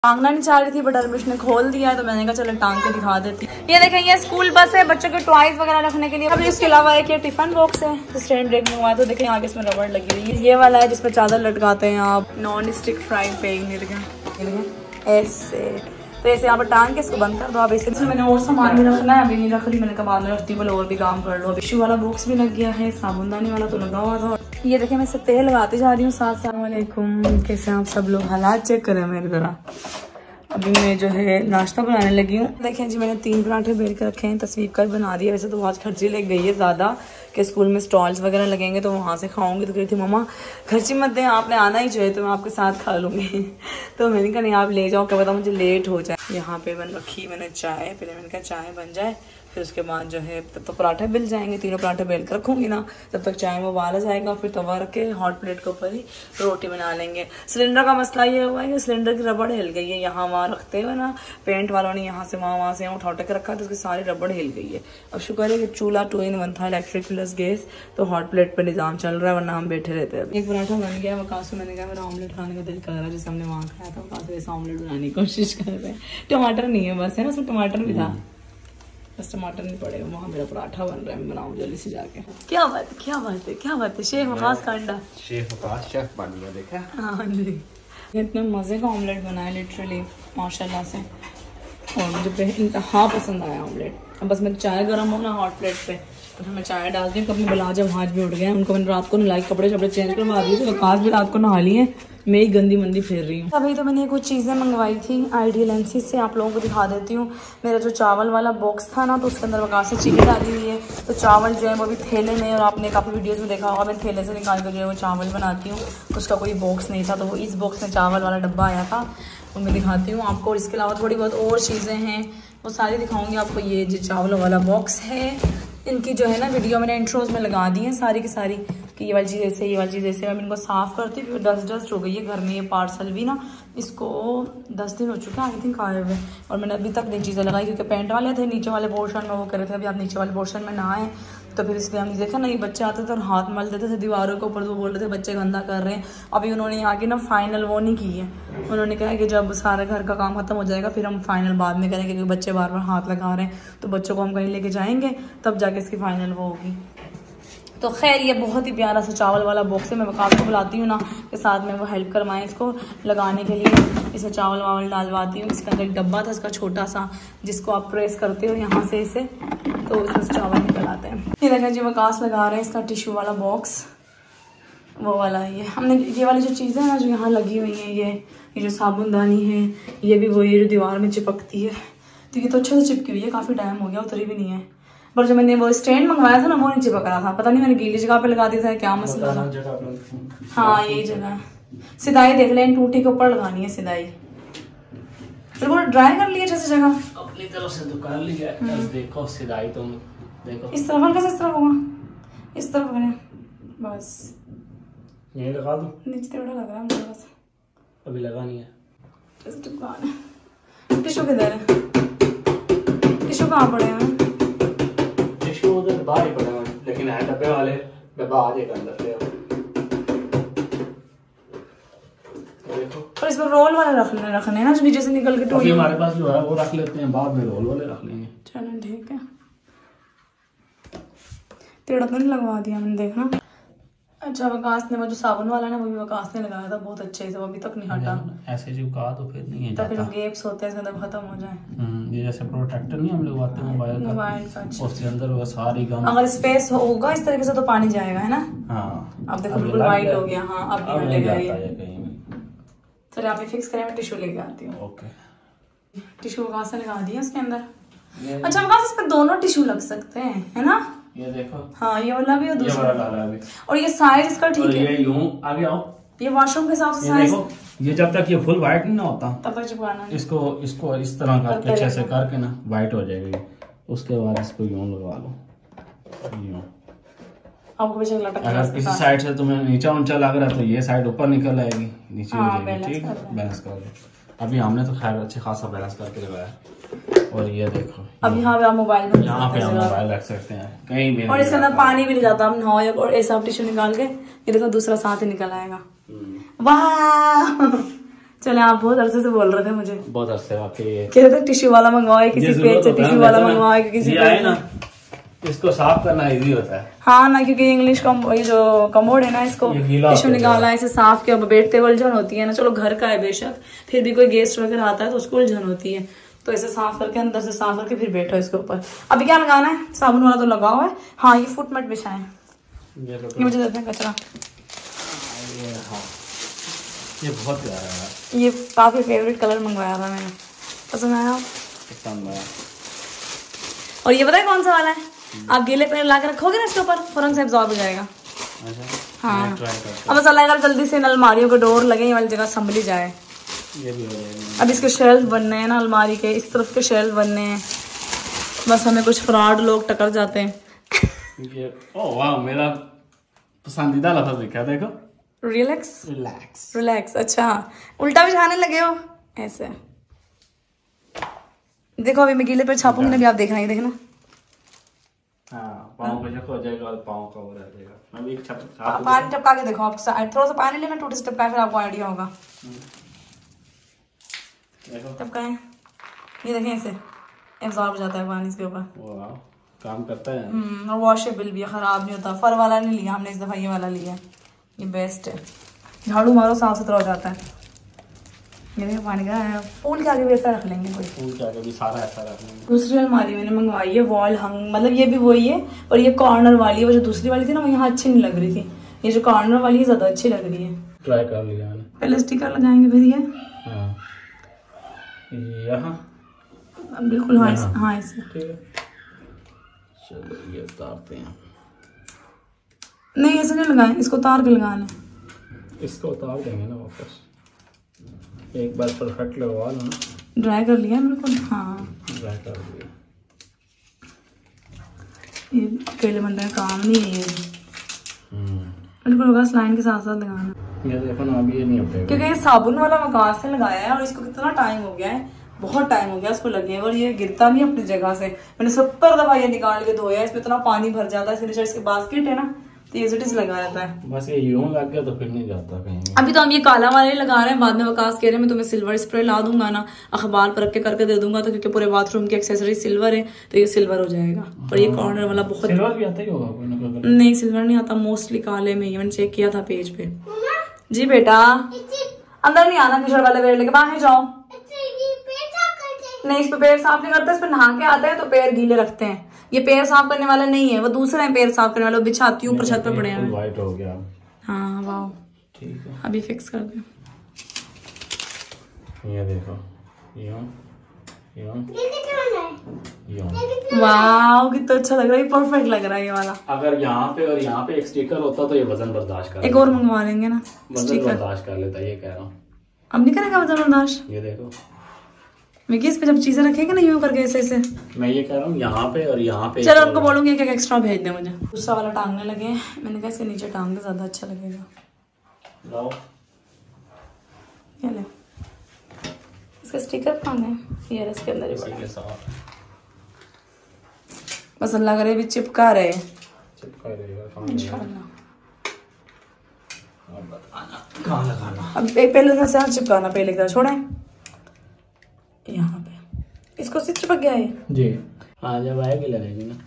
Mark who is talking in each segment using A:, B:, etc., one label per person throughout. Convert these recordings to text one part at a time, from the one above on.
A: टांगना नहीं चाह रही थी बट अरमिश ने खोल दिया तो मैंने कहा चलो टांग के दिखा देती। ये देखें ये स्कूल बस है बच्चों के टॉयज वगैरह रखने के लिए। अभी इसके अलावा एक ये टिफिन बॉक्स है तो स्टैंड ब्रेक में हुआ तो देखें आगे इसमें रबड़ लगी हुई है। ये वाला है जिसमें चादर लटकाते हैं आप, नॉन स्टिक फ्राइंग पैन ऐसे, तो ऐसे यहाँ पर टांग के इसको बंद कर दो आप ऐसे। मैंने और सामान भी रखना है, अभी नहीं रख रही, मैंने कहा बाद में रखती बोले और भी काम कर लो। टिश्यू वाला बॉक्स भी लग गया है, साबुनदानी वाला तो लगा हुआ था। ये देखें मैं इससे तेल लगाती जा रही हूँ। अस्सलामुअलैकुम, कैसे आप सब लोग, हालात चेक करें मेरी तरह। अभी मैं जो है नाश्ता बनाने लगी हूँ। देखें जी मैंने 3 पराठे बेल के रखे हैं, तस्वीर कर बना रही है। वैसे तो बहुत खर्ची लग गई है ज़्यादा कि स्कूल में स्टॉल्स वगैरह लगेंगे तो वहाँ से खाऊंगी। तो कही थी मम्मा खर्ची मत दें, आपने आना ही चाहिए तो मैं आपके साथ खा लूँगी। तो मैंने कहा नहीं आप ले जाओ, क्या पता मुझे लेट हो जाए। यहाँ पे बन रखी मैंने चाय, पहले मैंने कहा चाय बन जाए फिर उसके बाद जो है तब तो पराठे बिल जाएंगे। 3 पराठे बेल कर रखूँगी ना, तब तक चाय में उबाल जाएगा, फिर तवा रख के हॉट प्लेट के ऊपर ही रोटी बना लेंगे। सिलेंडर का मसला ये हुआ है कि सिलेंडर की रबड़ हिल गई है। यहाँ वहाँ रखते हुए ना पेंट वालों ने यहाँ से वहाँ से उठा के रखा तो उसकी सारी रबड़ हिल गई है। अब शुक्र है कि चूल्हा 2 in 1 था, इलेक्ट्रिक प्लस गैस, तो हॉट प्लेट पर निजाम चल रहा है, वरना हम बैठे रहते हैं। एक पराठा बन गया, वकास मैंने कहा मेरा ऑमलेट खाने का दिल कर रहा है, जैसे हमने वहाँ खाया था वकास वैसा ऑमलेट बनाने की कोशिश कर रहे हैं। टमाटर नहीं है बस, है ना, उसमें टमाटर भी था, बस टमाटर नहीं पड़ेगा। वहाँ मेरा पराठा बन रहा है, मैं बनाऊँ जल्दी से जाके। क्या बात है, क्या बात है, क्या बात है। शेफ वकास का अंडा, शेफ वकास शेफ बन गया, देखा। हाँ जी, इतने मज़े का ऑमलेट बनाया लिटरली माशाल्लाह से, और मुझे इंतहा पसंद आया ऑमलेट। अब बस मैं चाय गर्म हो ना हॉट प्लेट पे तो मैं चाय डालती हूँ। कभी बिला जब हाथ भी उठ गए, उनको मैंने रात को नहलाई, कपड़े शपड़े चेंज करवा दिए, तो वकास भी रात को नहा लिए, मैं ही गंदी मंदी फेर रही हूँ। अभी तो मैंने कुछ चीज़ें मंगवाई थी आइडियल एनसी से, आप लोगों को दिखा देती हूँ। मेरा जो चावल वाला बॉक्स था ना, तो उसके अंदर वकास से चिकन डाली हुई है, तो चावल जो है वो भी थैले में, और आपने काफ़ी वीडियोस में देखा होगा मैं थैले से निकाल कर जो है वो चावल बनाती हूँ। उसका कोई बॉक्स नहीं था, तो वो इस बॉक्स में चावल वाला डब्बा आया था, वो मैं दिखाती हूँ आपको। और इसके अलावा थोड़ी बहुत और चीज़ें हैं, वो सारी दिखाऊँगी आपको। ये जो चावल वाला बॉक्स है, इनकी जो है ना वीडियो मैंने इंट्रोज में लगा दी है सारी की सारी, कि ये वाली चीज़ ऐसे, ये वाली चीज़ ऐसे। अब इनको साफ़ करती हूँ, डस्ट हो गई है घर में। ये पार्सल भी ना इसको 10 दिन हो चुके हैं आई थिंक आए हुए, और मैंने अभी तक नई चीज़ें लगाई क्योंकि पेंट वाले थे नीचे वाले पोर्शन में, वो कर रहे थे अभी आप नीचे वाले पोर्शन में ना आए, तो फिर इसलिए हमने देखा ना ये बच्चे आते थे और हाथ मल देते थे दीवारों के ऊपर, तो बोल रहे थे बच्चे गंदा कर रहे हैं। अभी उन्होंने आगे ना फाइनल वो नहीं की है, उन्होंने कहा कि जब सारे घर का काम खत्म हो जाएगा फिर हम फाइनल बाद में करेंगे, क्योंकि बच्चे बार बार हाथ लगा रहे हैं, तो बच्चों को हम कहीं लेके जाएंगे तब जाके इसकी फाइनल वो होगी। तो खैर ये बहुत ही प्यारा सा चावल वाला बॉक्स है। मैं वकास को बुलाती हूँ ना के साथ में वो हेल्प करवाएं इसको लगाने के लिए, इसमें चावल वावल डालवाती हूँ। इसके अंदर एक डब्बा था इसका छोटा सा, जिसको आप प्रेस करते हो यहाँ से इसे, तो उसमें से चावल निकल आते हैं। ये देखें जी वकास लगा रहे हैं इसका टिश्यू वाला बॉक्स, वो वाला है ये। हमने ये वाली जो चीज़ें हैं ना जो यहाँ लगी हुई हैं, ये जो साबुनदानी है, ये भी वही जो दीवार में चिपकती है, तो ये तो अच्छे से चिपकी हुई है, काफ़ी टाइम हो गया, उतरी भी नहीं है। पर जो मैंने वो स्टैंड मंगवाया था ना वो नहीं चिपक रहा था, पता नहीं मैंने गीली जगह पे लगा दिया था, क्या मसला था। हाँ यही जगह, सिदाई देख लें, टूटी के ऊपर लगानी है सिदाई, बिल्कुल ड्राई कर लिया जैसे जगह
B: अपनी तरफ से तो कर लिया। देखो सिदाई तुम देखो,
A: इस तरफ हल्का सा, इस तरफ होगा, इस तरफ करें बस,
B: यही लगा दूं,
A: नीचे थोड़ा लग रहा है मुझे बस,
B: अभी लगा नहीं है।
A: जैसे चिपकाना है। टिश्यू किधर है, टिश्यू कहाँ पड़े हैं?
B: टिश्यू उधर बाहर ही पड़ा है, लेकिन है डब्बे वाले, डब्बा आ जाएगा अंदर से। देखो
A: और इसमें रोल वाले रखने ना जो नीचे से निकल के टूट,
B: हमारे पास जो है वो रख लेते हैं, बाद में रोल वाले रख लेंगे।
A: चलो ठीक है, टेढ़ा तो नहीं लगवा दिया मैंने, देखना। अच्छा वकास ने वो जो साबुन वाला ना वो भी वकास ने लगाया था बहुत अच्छे से, वो अभी तक नहीं हटा।
B: ऐसे जो कहा तो फिर नहीं है
A: तो फिर गैप्स होते हैं इसके अंदर खत्म हो जाए।
B: ये जैसे प्रोटेक्टर नहीं हम लगवाते मोबाइल का, उसके अंदर वो सारी गम,
A: अगर स्पेस होगा इस तरीके से तो पानी जाएगा, है ना।
B: हाँ
A: अब देखो बिल्कुल वाइट हो गया। हाँ अब नहीं हटेगा ये। चलिए आप फिक्स करें, मैं टिश्यू लेके आती हूँ।
B: ओके,
A: टिश्यू वकास ने लगा दिया इसके अंदर। अच्छा वकास इसमें दोनों टिश्यू लग सकते हैं, है ना।
B: ये देखो,
A: हाँ ये वाला भी और दूसरा
B: वाला भी,
A: और ये साइज इसका ठीक है।
B: ये यूं आगे आओ,
A: ये वॉशरूम के हिसाब से साइज।
B: ये जब तक ये फुल व्हाइट नहीं ना होता
A: तब तक चिपकाना है।
B: इसको इस तरह करके अच्छे से करके ना व्हाइट हो जाएगी, उसके बाद इसको यूं लगवा लो, यूं।
A: आपको पीछे लटक,
B: अगर किसी साइड से तुम्हें नीचा ऊंचा लग रहा है तो ये साइड ऊपर निकल आएगी, नीचे हो जाएगी, ठीक है। बैलेंस कर लो। अभी हमने तो खैर अच्छे खासा बैलेंस करके लगाया। और ये देखो, अब
A: यहाँ पे आप मोबाइल में,
B: यहाँ पे हम मोबाइल रख सकते हैं कहीं भी,
A: और इसके अंदर पानी भी नहीं जाता। हम नहाओ और ऐसा टिश्यू निकाल के, ये देखो दूसरा साथ ही निकल आएगा। वाह चले, आप बहुत अरसे से बोल रहे थे मुझे,
B: बहुत अरसे वाकई
A: कह रहे थे टिश्यू वाला मंगवाए किसी पेज से, टिश्यू वाला मंगवाए किसी पेज
B: ना, इसको साफ करना इजी होता है।
A: हाँ ना, क्योंकि इंग्लिश ये जो कमोड है ना, इसको टिश्यू निकाला है, इसे साफ किया, बैठते हुए उलझन होती है ना। चलो घर का है बेशक, फिर भी कोई गेस्ट वगैरह आता है तो उसको उलझन होती है, तो इसे साफ करके अंदर से साफ करके फिर बैठो इसके ऊपर। अभी क्या लगाना है? साबुन वाला तो लगा हुआ है। हाँ, ये फुट मत बिछाएं, ये मुझे देते हैं कचरा।
B: ये बहुत प्यारा है,
A: ये काफी फेवरेट कलर मंगवाया था मैंने, पसंद आया?
B: पसंद आया।
A: और ये पता है कौन सा वाला है? आप गीले पैर ला के रखोगे ना इसके ऊपर, फौरन से एब्जॉर्ब हो जाएगा। हाँ, अब बस अल्लाह कर जल्दी से इन अलमारियों के डोर लगे, ये वाली जगह संभली जाए।
B: ये भी हो जाएगा।
A: अब इसके शेल्फ बनने हैं ना, अलमारी के इस तरफ के शेल्फ बनने हैं, बस हमें कुछ फ्रॉड लोग टकर जाते हैं।
B: ये ओह वाह, मेरा पसंदीदा लफ्ज़ लिखा, देखो,
A: रिलैक्स।
B: Relax,
A: relax. अच्छा, उल्टा भी खाने लगे हो ऐसे। देखो अभी मैं गीले पे छापूंगी ना, अभी आप देखना, ये देखना।
B: हाँ, पाँव का जगह हो जाएगा और पाँव का हो जाएगा। मैं भी एक
A: पानी टपका के देखो, आप थोड़ा सा पानी लेना, टूटे से टपका, फिर आपको आइडिया होगा। टपकाएं, ये देखें, इसे एब्जॉर्ब हो जाता है पानी इसके ऊपर।
B: वाह, काम करता है।
A: और वॉशेबल भी है, खराब नहीं होता। फर वाला नहीं लिया हमने इस दफा, ये वाला लिया, ये बेस्ट है। झाड़ू मारो साफ सुथरा हो जाता है। ये देखो पानी का है, फूल के आगे भी ऐसा रख लेंगे, कोई
B: फूल के आगे भी सारा ऐसा रख लेंगे।
A: दूसरी अलमारी मैंने मंगवाई है, वॉल हंग, मतलब ये भी वही है, और ये कॉर्नर वाली है। वो जो दूसरी वाली थी ना, वो यहाँ अच्छी नहीं लग रही थी, ये जो कॉर्नर वाली है ज्यादा अच्छी लग रही है।
B: ट्राई कर लिया मैंने।
A: पहले स्टिकर लगाएंगे, फिर ये
B: यहाँ
A: बिल्कुल। हाँ इसे
B: ठीक है, चलो ये उतारते हैं।
A: नहीं ऐसे नहीं लगाएं, इसको उतार के लगाना है।
B: इसको उतार देंगे ना वापस, एक बार परफेक्ट लगवा लो ना।
A: ड्राई कर लिया बिल्कुल। हाँ,
B: ड्राई कर दिया।
A: ये अकेले बंदे का काम नहीं है ये, बिल्कुल होगा लाइन के साथ साथ लगाना।
B: ये देखो ना, अभी ये नहीं उठेगा,
A: क्योंकि ये साबुन वाला मकान से लगाया है, और इसको कितना टाइम हो गया है, बहुत टाइम हो गया इसको लगे, और ये गिरता नहीं अपनी जगह से। मैंने 70 दफा ये निकाल के धोया, इसमें इतना पानी भर जाता है। फिर इसके बास्केट है ना, तो ये इट लगा रहता है।
B: बस ये यूं लग गया तो फिर नहीं जाता कहीं।
A: अभी तो हम ये काला वाला ही लगा रहे हैं, बाद में वकास कह रहे हैं मैं तुम्हें सिल्वर स्प्रे ला दूंगा ना, अखबार पर रख के करके दे दूंगा, तो क्योंकि पूरे बाथरूम की एक्सेसरी सिल्वर है तो ये सिल्वर हो जाएगा। पर ये कॉर्नर वाला बहुत,
B: सिल्वर भी आता ही होगा कोई ना कोई।
A: नहीं सिल्वर नहीं आता, मोस्टली काले में। मैंने चेक किया था पेज पे। जी बेटा, अंदर नहीं आना, किचड़ वाले पेड़ लेके बाहर जाओ। नहीं, इस पे पैर साफ नहीं करते, इस पे नहा के आते हैं तो पैर गीले रखते हैं। ये पैर साफ करने वाला नहीं है, वो दूसरा है पैर साफ करने वाला, बिछाती हूँ ऊपर छत पे पड़े हैं।
B: व्हाइट हो गया।
A: हाँ वाह,
B: ठीक है,
A: अभी फिक्स कर दे।
B: ये देखो, यूं
A: वाह कितना अच्छा लग रहा है, परफेक्ट लग रहा है ये वाला।
B: अगर यहाँ पे और यहाँ पे एक स्टिकर होता तो ये वजन बर्दाश्त कर,
A: एक और मंगवा लेंगे ना,
B: वजन बर्दाश्त कर लेता, ये कह रहा हूँ।
A: अब नहीं करेगा वजन बर्दाश्त?
B: ये देखो,
A: मैं इस पे जब चीजें रखेंगे ना यूं करके ऐसे ऐसे,
B: मैं ये कह रहा हूँ यहाँ पे और यहाँ पे।
A: चलो उनको बोलूंगी कि एक्स्ट्रा भेज दे मुझे। दूसरा वाला टांगने लगे, मैंने कहा इसके नीचे टांग के ज्यादा अच्छा लगेगा।
B: लाओ,
A: क्या ले, इसका स्टिकर कहाँ है? ये इसके अंदर ही बस, अल्लाह करे भी चिपका रहे,
B: चिपका रहेगा
A: इंशाल्लाह।
B: कहाँ लगाना?
A: अब एक पहले से चिपकाना, पहले की तरह छोड़े यहाँ पे। इसको से चिपक गया है
B: जी। हाँ, जब आएगी लगेगी ना।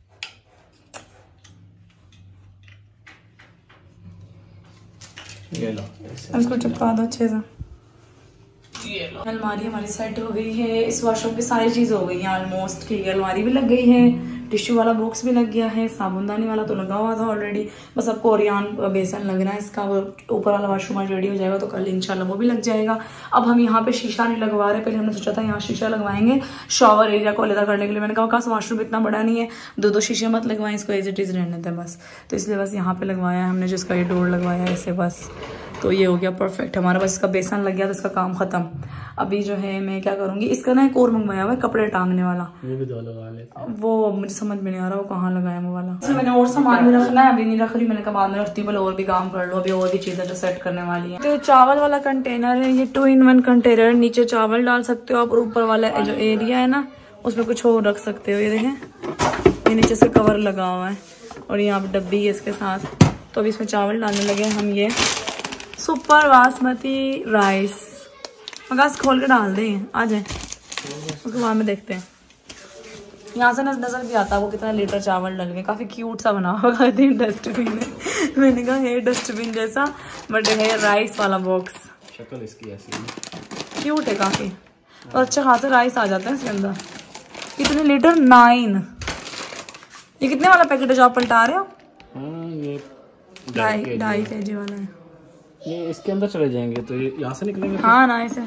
B: ये लो,
A: इसको चिपका दो अच्छे से। अलमारी हमारी सेट हो गई है, इस वॉशरूम की सारी चीज हो गई है ऑलमोस्ट। ठीक है, अलमारी भी लग गई है, टिश्यू वाला बॉक्स भी लग गया है, साबुनदानी वाला तो लगा हुआ था ऑलरेडी, बस अब कोरियान बेसन लग रहा है इसका। वो ऊपर वाला वॉशरूम आज रेडी हो जाएगा तो कल इंशाल्लाह वो भी लग जाएगा। अब हम यहाँ पे शीशा नहीं लगवा रहे, पहले हमने सोचा था यहाँ शीशा लगवाएंगे शॉवर एरिया को अलग करने के लिए। मैंने कहा वॉशरूम इतना बड़ा नहीं है, दो शीशे मत लगवाएं, इसको एज इट इज रहने थे बस। तो इसलिए बस यहाँ पे लगवाया है हमने, जिसका ये डोर लगवाया है इसे, बस तो ये हो गया परफेक्ट हमारा। बस इसका बेसन लग गया तो इसका काम खत्म। अभी जो है मैं क्या करूंगी, इसका ना एक और मंगवाया हुआ है कपड़े टांगने वाला,
B: ये भी दो लगा लेते हैं।
A: वो मुझे समझ में नहीं आ रहा वो कहाँ लगाया वो वाला। इसमें मैंने और सामान भी रखना है, अभी नहीं रख रही, मैंने कहा बाद में रखती हूँ, और भी काम कर लो, अभी और भी चीजें जो सेट करने वाली है। तो चावल वाला कंटेनर है, ये 2-in-1 कंटेनर, नीचे चावल डाल सकते हो आप, और ऊपर वाला जो एरिया है ना उसमें कुछ और रख सकते हो। ये देखें, ये नीचे से कवर लगा हुआ है और यहाँ पे डब्बी है इसके साथ। तो अभी इसमें चावल डालने लगे हम, ये सुपर बासमती राइस, गैस खोल के डाल दें, आ जाए उसके बाद में देखते हैं। यहाँ से नजर भी आता है वो कितना लीटर चावल डल गए। काफ़ी क्यूट सा बना होगा डस्टबिन है। मैंने कहा है डस्टबिन जैसा, बट है राइस वाला बॉक्स।
B: शक्ल इसकी ऐसी है,
A: क्यूट है काफ़ी, और अच्छे खासे राइस आ जाते हैं इसके अंदर। कितने लीटर? 9। ये कितने वाला पैकेट है जो आप पलटा रहे हो?
B: ये
A: 2.5 kg वाला है।
B: ये इसके अंदर चले जाएंगे तो ये यहाँ से निकलेंगे।
A: हाँ ना, ऐसे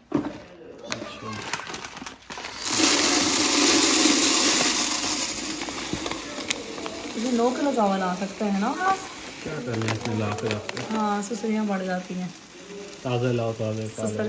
A: 9 किलो चावल आ सकते हैं ना।
B: क्या करना है इसमें ला के रखते।
A: हाँ, सुसरियाँ बढ़ जाती हैं।
B: ताज़ा लाओ, ताज़ा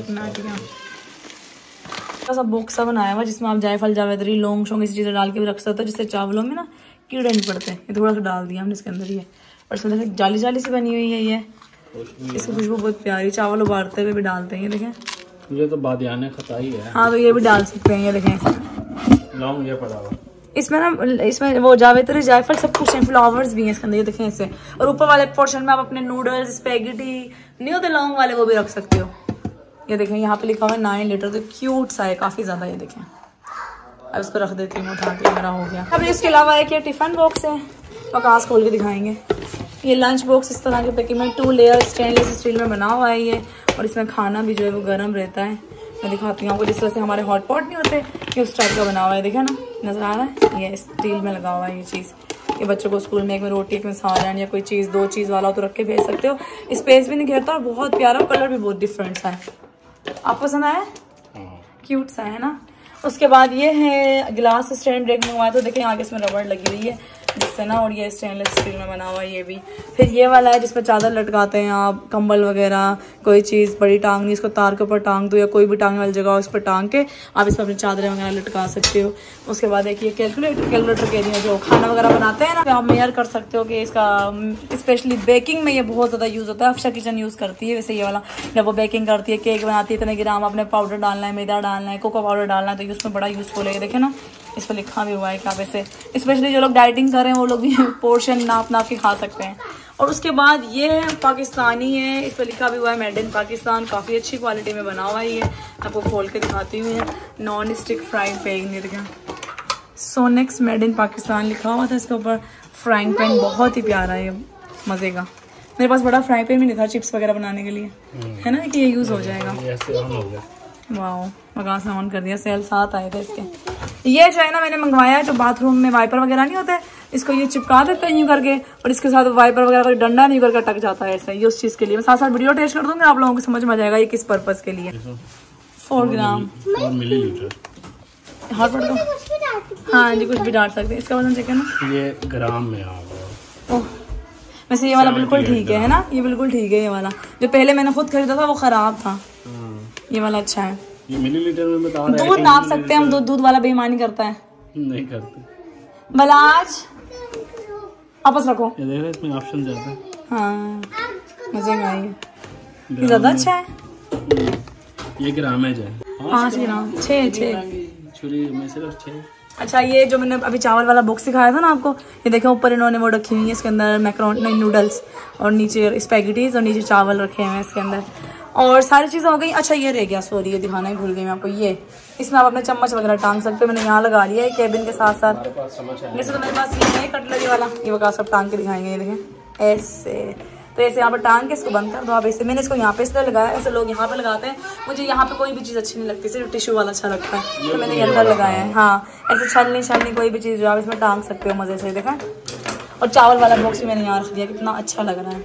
A: सा बॉक्स सा बनाया हुआ जिसमें आप जायफल, जावित्री, लौंग शोंग इसी चीज़ें डाल के भी रख सकते हो, जिससे चावलों में ना कीड़े नहीं पड़ते। ये थोड़ा सा डाल दिया हमने इसके अंदर। ये और इसमें देखें जाली जाली से बनी हुई है ये। इसकी खुशबू बहुत प्यारी। चावल उबालते हुए भी डालते हैं, ये देखें।
B: ये तो बादियाने खताई है।
A: हाँ, तो ये भी डाल सकते हैं, ये देखें।
B: लौंग ये पड़ा हुआ
A: इसमें ना, इसमें वो जावित्री, जायफल सब कुछ है, फ्लावर्स भी हैं इसके अंदर, ये देखें ऐसे। और ऊपर वाले पोर्शन में आप अपने नूडल्स, स्पेगेटी नहीं होते लौंग वाले, वो भी रख सकते हो। ये देखें यहाँ पे लिखा हुआ है 9 लीटर, तो क्यूट सा है काफ़ी ज़्यादा। ये देखें, अब इसको रख देती हूँ उठा के, मेरा हो गया। अब इसके अलावा एक ये टिफ़िन बॉक्स है, वकास खोल के दिखाएंगे। ये लंच बॉक्स इस तरह के पैकिंग में 2 लेयर स्टेनलेस स्टील में बना हुआ है ये, और इसमें खाना भी जो है वो गर्म रहता है। मैं दिखाती हूँ आपको, जिस तरह से हमारे हॉट पॉट नहीं होते, ये उस टाइप का बना हुआ है। देखा ना, नज़र आ रहा है, ये स्टील में लगा हुआ है ये चीज़। ये बच्चों को स्कूल में एक में रोटी, एक में सालन या कोई चीज़ 2 चीज़ वाला तो रख के भेज सकते हो। स्पेस भी नहीं घेरता और बहुत प्यारा, कलर भी बहुत डिफरेंट सा है। आपको पसंद आया? क्यूट सा है ना। उसके बाद ये है गिलास स्टैंड ब्रेक मंगवाया, तो देखें आगे इसमें रबड़ लगी हुई है जिससे ना, और ये स्टेनलेस स्टील में बना हुआ है ये भी। फिर ये वाला है जिसमें चादर लटकाते हैं आप, कंबल वगैरह, कोई चीज़ बड़ी टांगनी, इसको तार के ऊपर टांग दो या कोई भी टांगने वाली जगह हो, इस पर टांग के आप इसमें अपनी चादरें वगैरह लटका सकते हो। उसके बाद एक ये कैलकुलेटर के लिए जो खाना वगैरह बनाते हैं ना, आप मेयर कर सकते हो कि इसका स्पेशली बेकिंग में ये बहुत ज़्यादा यूज़ होता है। अफशा किचन यूज़ करती है वैसे ये वाला, जब वो बेकिंग करती है, केक बनाती है, इतने ग्राम आपने पाउडर डालना है, मैदा डालना है, कोको पाउडर डालना है, तो उसमें बड़ा यूज़फुल है। देखे ना, इस पर लिखा भी हुआ है कि आप ऐसे, स्पेशली जो लोग डाइटिंग कर रहे हैं वो लोग भी पोर्शन नाप के खा सकते हैं। और उसके बाद ये है पाकिस्तानी है, इस पर लिखा भी हुआ है मेड इन पाकिस्तान। काफ़ी अच्छी क्वालिटी में बना हुआ है ये, आपको खोल के दिखाती हूँ। ये नॉन स्टिक फ्राइंग पैन, ये देखा सोनेक्स मेड इन पाकिस्तान लिखा हुआ था इसके ऊपर। फ्राइंग पैन बहुत ही प्यारा है, मज़े का। मेरे पास बड़ा फ्राई पैन भी नहीं था चिप्स वगैरह बनाने के लिए, है ना, कि ये यूज़ हो जाएगा। वाह, वकास ने ऑन कर दिया। सेल 7 आए थे इसके। ये जो है ना, मैंने मंगवाया जो बाथरूम में वाइपर वगैरह नहीं होते, इसको ये चिपका देते हैं यूँ करके, और इसके साथ वाइपर वगैरह का डंडा नहीं करके टक जाता है ऐसा। ये उस चीज़ के लिए मैं साथ साथ वीडियो टेस्ट कर दूंगी, आप लोगों को समझ में आ जाएगा ये किस पर्पज़ के लिए। 4 ग्राम हॉट पड़ दो। हाँ जी, कुछ भी डाल सकते हैं। इसका वजन चेक है ना, ये ग्राम में आ गया। ओह, वैसे ये वाला बिल्कुल ठीक है ना, ये बिल्कुल ठीक है। ये वाला जो पहले मैंने खुद खरीदा था वो ख़राब था, ये वाला अच्छा है। ये मिलीलीटर में बता रहे हैं। दूध नाप सकते हैं हम, दूध वाला बेईमानी करता है। नहीं करते। बलाज आपस रखो, ये देखो इसमें ऑप्शन जाता है। हाँ, मजे में आई है, ये ज़्यादा अच्छा है। ये ग्रामेज है 5 ग्राम, 6 छुरी में सिर्फ 6। अच्छा, ये जो मैंने अभी चावल वाला बॉक्स दिखाया था ना आपको, ये देखें ऊपर इन्होंने वो रखी हुई है, इसके अंदर मैक्रोनी नूडल्स और नीचे स्पैगेटीज और नीचे चावल रखे हुए हैं इसके अंदर, और सारी चीज़ें हो गई। अच्छा, ये रह गया, सॉरी, ये दिखाना ही भूल गई मैं आपको। ये इसमें आप अपने चम्मच वगैरह टांग सकते हो। मैंने यहाँ लगा लिया है केबिन के साथ साथ। वैसे तो मेरे पास ये है कटलरी वाला, ये वकास सब टांग के दिखाएंगे। ये देखें ऐसे, तो ऐसे यहाँ पर टांग के इसको बंद कर दो आप ऐसे। मैंने इसको यहाँ पे इसलिए लगाया, ऐसे लोग यहाँ पे लगाते हैं, मुझे यहाँ पे कोई भी चीज़ अच्छी नहीं लगती, सिर्फ टिश्यू वाला अच्छा लगता है, तो मैंने ये अंदर लगाया है। हाँ, ऐसे छलनी कोई भी चीज़ जो आप इसमें टांग सकते हो मज़े से। देखा, और चावल वाला बॉक्स भी मैंने यहाँ रख दिया, कितना अच्छा लग रहा है।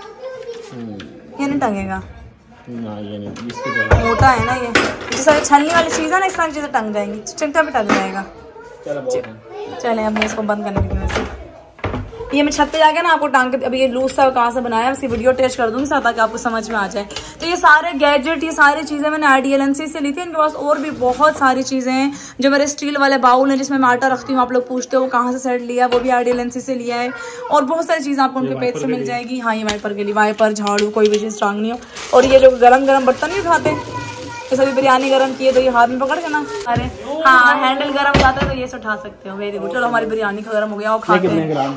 A: ये नहीं टंगेगा ना, ये नहीं, मोटा है ना ये, जैसे छलनी वाली चीज़ है ना, इस तरह की चीज़ें टंग जाएंगी, चिमटा पे टंग जाएगा। चले अब मैं इसको बंद करने की वजह से ये मैं छत पे जाके ना आपको टांग के, अभी ये लूज सा कहाँ से बनाया उसकी वीडियो टेस्ट कर दूंगी साथ, ताकि आपको समझ में आ जाए। तो ये सारे गैजेट, ये सारी चीज़ें मैंने IDLNC से ली थी। इनके पास और भी बहुत सारी चीज़ें हैं, जो मेरे स्टील वाले बाउल हैं जिसमें मैं आटा रखती हूँ, आप लोग पूछते हो कहाँ से सेट लिया, वो भी IDLNC से लिया है। और बहुत सारी चीज़ें आपको उनके पेज से मिल जाएगी। हाँ, ये वाइपर के लिए, वाइपर, झाड़ू, कोई भी चीज़ टांगनी हो। और ये जो गरम बर्तन नहीं उठाते, जैसे अभी बिरयानी गरम किए तो ये हाथ में पकड़ के ना, अरे हाँ, हैंडल गरम हो जाता है तो ये से उठा सकते हो। Very good. चलो, हमारी बिरयानी का गरम हो गया, और खाते हैं।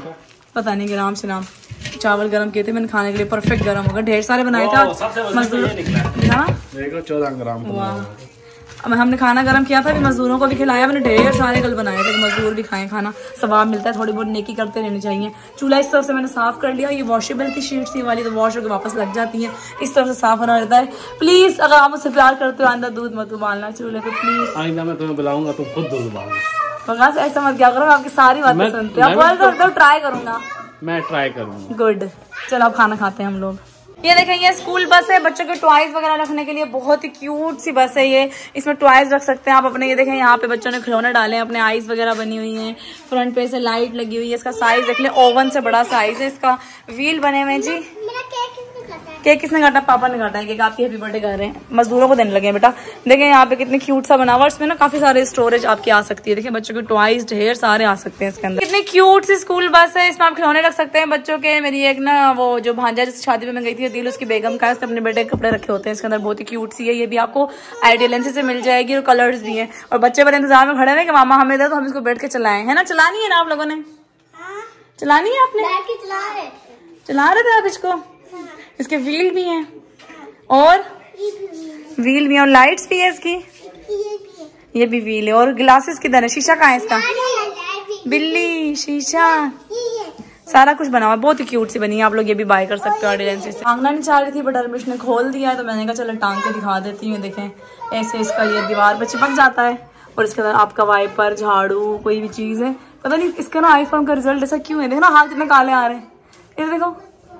A: पता नहीं ग्राम से नाम। चावल गरम किए थे मैंने खाने के लिए, परफेक्ट गरम होगा। ढेर सारे बनाए थे मजदूर।
B: 14 ग्राम।
A: अब हमने खाना गरम किया था, मजदूरों को भी खिलाया। मैंने ढेर सारे कल बनाए थे, मजदूर भी खाएं। खाना सवाब मिलता है, थोड़ी बहुत नेकी करते रहनी चाहिए। चूल्हा इस तरफ से मैंने साफ कर लिया। ये वॉशेबल की शीट्स ये वाली, तो वॉश होकर वापस लग जाती है। इस तरफ से साफ होना रहता है। प्लीज अगर आप मुझसे प्यार करते हो आइंदा दूध मत उबालना चूल्हे पे प्लीज।
B: आइंदा मैं तुम्हें बुलाऊंगा तुम खुद दूध उबालना।
A: ऐसा मत क्या करो, आपकी सारी बातें सुनते हैं। ट्राई करूंगा,
B: मैं ट्राई करूंगा।
A: गुड, चलो अब खाना खाते हैं हम लोग। ये देखें, ये स्कूल बस है बच्चों के टॉयज वगैरह रखने के लिए। बहुत ही क्यूट सी बस है ये। इसमें टॉयज रख सकते हैं आप अपने। ये देखें यहाँ पे बच्चों ने खिलौने डाले हैं, अपने आइज वगैरह बनी हुई हैं। फ्रंट पे से लाइट लगी हुई है। इसका साइज देख ले, ओवन से बड़ा साइज है इसका। व्हील बने हुए हैं जी। केक किसने काटा? पापा ने काटा है केक। आपकी हैप्पी बर्थडे कर रहे हैं, मजदूरों को देने लगे हैं बेटा। देखें यहाँ पे कितने क्यूट सा बना हुआ। इसमें ना काफी सारे स्टोरेज आपकी आ सकती है। देखिए बच्चों के टॉयज ढेर सारे आ सकते हैं इसके अंदर। कितनी क्यूट सी स्कूल बस है। इसमें आप खिलौने रख सकते हैं बच्चों के। मेरी एक ना वो जो भांजा जिस शादी में मैं गई थी दिल, उसकी बेगम का, उसने अपने बेटे के कपड़े रखे होते हैं इसके अंदर। बहुत ही क्यूट सी है। ये भी आपको आइडियल लेंस से मिल जाएगी और कलर्स भी है। और बच्चे बड़े इंतजार में खड़े हैं कि मामा हमें दे तो हम इसको बैठ के चलाएं, है ना? चलानी है ना आप लोगों ने? चलानी है आपने? चला रहे थे आप इसको? इसके व्हील भी हैं और व्हील भी है और लाइट्स भी है इसकी। ये भी व्हील है और ग्लासेस किधर है? शीशा कहाँ है इसका? बिल्ली, शीशा, सारा कुछ बना हुआ। बहुत ही क्यूट सी बनी है। आप लोग ये भी बाय कर सकते हो एडिलेंसी से। टांगना नहीं चाह रही थी बट रमेश ने खोल दिया है तो मैंने कहा चलो टांग के दिखा देती हूँ। देखें ऐसे इसका ये दीवार पे चिपक जाता है और इसके अंदर आपका वाइपर, झाड़ू, कोई भी चीज है। पता नहीं इसका ना आईफोन का रिजल्ट ऐसा क्यों है। देखो ना हाथ कितने काले आ रहे हैं। ये देखो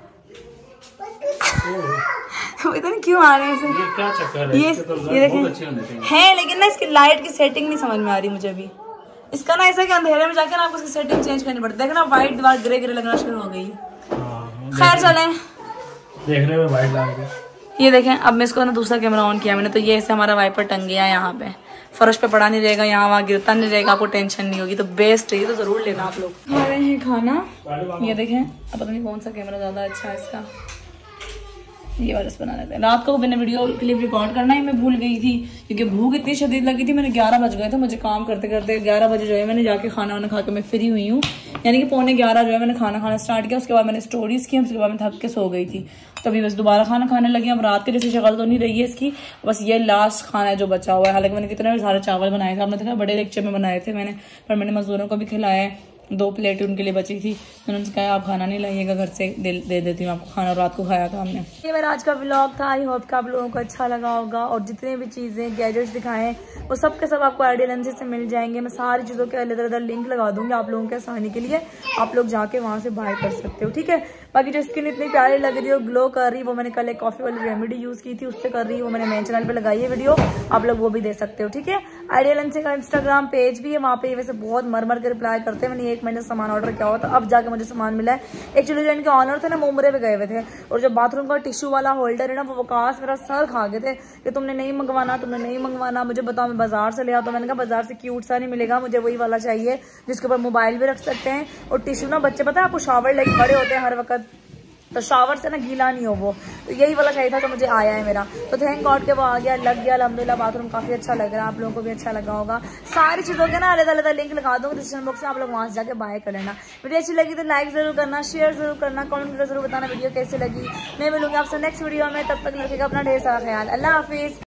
A: पता नहीं क्यों आ रहे हैं ऐसे।
B: ये क्या चक्कर है?
A: ये देखें है, लेकिन ना इसकी लाइट की सेटिंग नहीं समझ में आ रही मुझे भी। इसका ना ऐसा कि अंधेरे में जाके ना आपको इसकी सेटिंग चेंज करनी पड़ती है। देखना व्हाइट दीवार ग्रे ग्रे लगना शुरू हो गई। खैर चलें,
B: देखने में व्हाइट लग रही है।
A: ये देखें अब मैं इसको ना दूसरा कैमरा ऑन किया मैंने तो ये ऐसे हमारा वाइपर टंग गया है। यहाँ पे फर्श पे पड़ा नहीं रहेगा, यहाँ वहाँ गिरता नहीं रहेगा, आपको टेंशन नहीं होगी। तो बेस्ट है, तो जरूर लेना आप लोग। खा रहे हैं खाना। ये देखें अब पता नहीं कौन सा कैमरा ज्यादा अच्छा है इसका। ये वाला बना लेते हैं। रात को मैंने वीडियो क्लिप रिकॉर्ड करना ही मैं भूल गई थी क्योंकि भूख इतनी शदीद लगी थी। मैंने 11 बज गए थे मुझे काम करते करते। 11 बजे जो है मैंने जाके खाना वाना खा के मैं फ्री हुई हूँ। यानी कि 11:15 जो है मैंने खाना खाना स्टार्ट किया। उसके बाद मैंने स्टोरीज की, उसके बाद मैं थक के सो गई थी। तभी बस दोबारा खाना खाने लगी। अब रात के जैसी शक्ल तो नहीं रही है इसकी, बस ये लास्ट खाना है जो बचा हुआ है। हालांकि मैंने कितने सारे चावल बनाए थे, आपने देखा बड़े लेक्चर में बनाए थे मैंने, पर मैंने मजदूरों को भी खिलाया है। 2 प्लेट उनके लिए बची थी। मैंने उनसे कहा आप खाना नहीं लाइएगा, घर से दे देती हूँ आपको खाना। रात को खाया था हमने। ये मेरा आज का व्लॉग था। आई होप कि आप लोगों को अच्छा लगा होगा। और जितने भी चीज़ें गैजेट्स दिखाएं वो सब के सब आपको आइडियल लेंस से मिल जाएंगे। मैं सारी चीज़ों के अलग अलग लिंक लगा दूंगी आप लोगों के आसानी के लिए। आप लोग जाके वहाँ से बाय कर सकते हो, ठीक है। बाकी जो स्किन इतनी प्यारी लग रही है और ग्लो कर रही है, वो मैंने कल एक कॉफी वाली रेमेडी यूज की थी, उससे कर रही है। वो मैंने मेन चैनल पे लगाई है वीडियो, आप लोग वो भी दे सकते हो, ठीक है। आइडियल लेंस का इंस्टाग्राम पेज भी है, वहाँ पे वैसे बहुत मर के रिप्लाई करते हैं। मैंने 1 महीने सामान ऑर्डर किया हुआ था, अब जाके मुझे सामान मिला है। एक्चुअली जो इनके ऑनर थे ना मुंबई पे गए हुए थे और जो बाथरूम का टिश्यू वाला होल्डर है ना, वो वकास मेरा सर खा गए थे कि तुमने नहीं मंगवाना, मुझे बताओ मैं बाजार से ले आता। मैंने कहा बाजार से क्यूट सा नहीं मिलेगा, मुझे वही वाला चाहिए जिसके ऊपर मोबाइल भी रख सकते हैं। और टिश्यू ना बच्चे पता है आपको शावर लेके खड़े होते हैं हर वक्त, तो शावर से ना गीला नहीं हो वो, तो यही वाला चाहिए था, तो मुझे आया है मेरा। तो थैंक गॉड के वो आ गया, लग गया अल्हम्दुलिल्लाह। बाथरूम काफी अच्छा लग रहा है, आप लोगों को भी अच्छा लगा होगा। सारी चीजों के ना अलग अलग लिंक लगा दूंगा डिस्क्रिप्शन बॉक्स में, आप लोग वहां से जाके बाय कर लेना। वीडियो अच्छी लगी तो लाइक जरूर करना, शेयर जरूर करना, कमेंट करके जरूर बताना वीडियो कैसी लगी। मैं मिलूंगी आपसे नेक्स्ट वीडियो में, तब तक रखिएगा अपना ढेर सारा ख्याल। अल्लाह हाफिज।